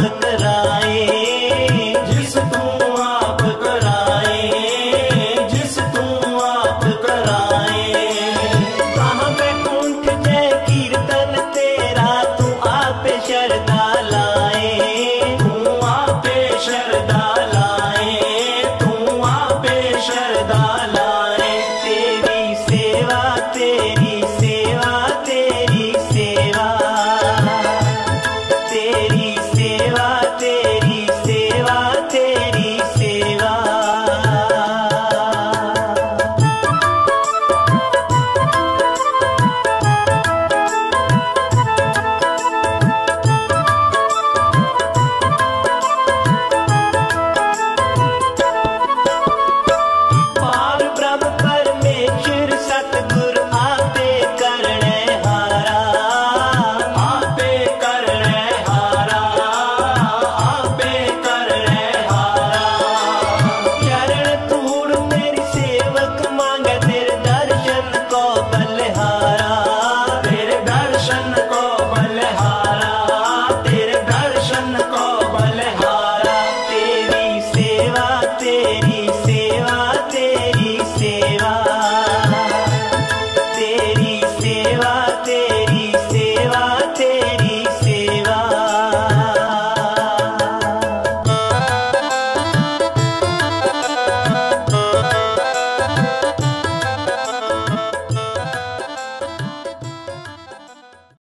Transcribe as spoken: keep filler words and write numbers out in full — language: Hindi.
कराए, जिस तू आप कराए, जिस तू आप कराए। कहाँ बैकुंठ जय कीर्तन तेरा, तू आप शरदा लाए, तू आप शरदा लाए, तू आप शरदा लाए। तेरी सेवा तेरी सेवा तेरी सेवा, तेरी सेवा तेरी